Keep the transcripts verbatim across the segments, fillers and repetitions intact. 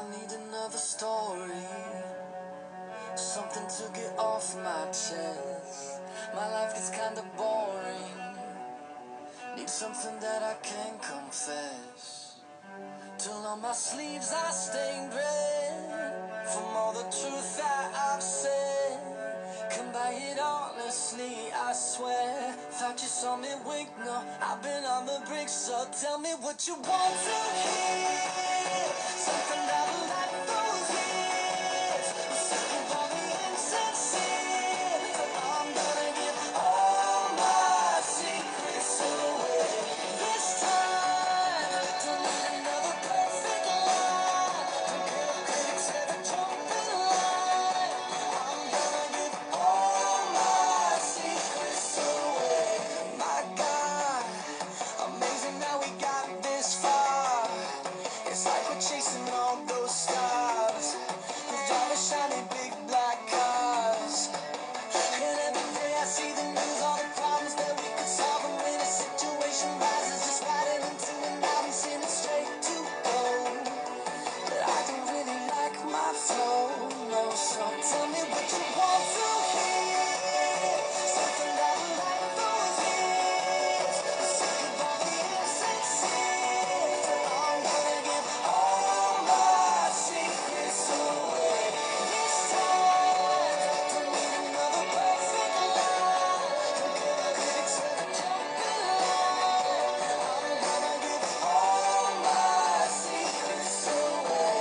need another story, something to get off my chest. My life gets kinda boring, need something that I can confess. Till on my sleeves I stained red from all the truth that I've said. Come by it honestly, I swear. Thought you saw me wink, no, I've been on the brink. So tell me what you want to hear, something that will light those years. Sick of all the insincere, I'm gonna give all my secrets away. This time, don't need another perfect line. Don't care if critics ever jump in line. I'm gonna give all my secrets away. My God, amazing how we got this far. It's like we're chasing all those stars. We drive a shiny big black cars. And every day I see the news, all the problems that we could solve. And when a situation rises, just riding into it now, we send it straight to gold. But I don't really like my flow, no. So tell me what you want to hear, something that will light those years. Sick of all the insincere, I'm gonna give all my secrets away. This time, don't need another perfect line. Don't care if critics ever jump in line. I'm gonna give all my secrets away.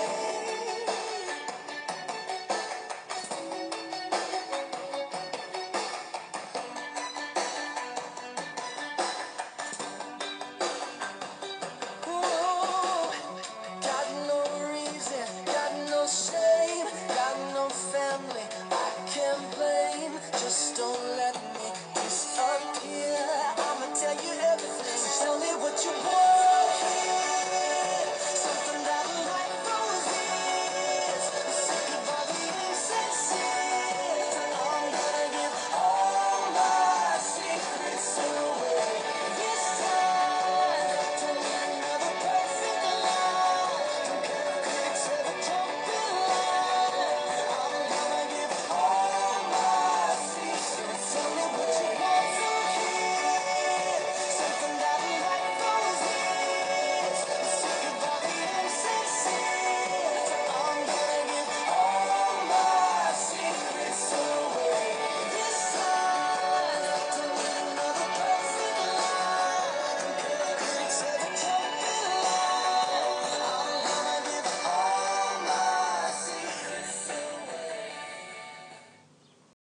Ooh, got no reason, got no shame, got no family I can't blame. Just don't let me disappear. I'ma tell you everything. So tell me what you want.